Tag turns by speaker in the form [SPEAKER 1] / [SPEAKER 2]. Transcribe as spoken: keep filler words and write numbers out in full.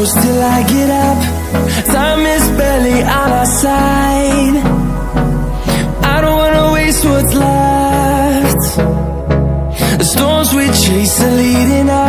[SPEAKER 1] close till I get up. Time is barely on our side. I don't wanna waste what's left. The storms we chase are leading us.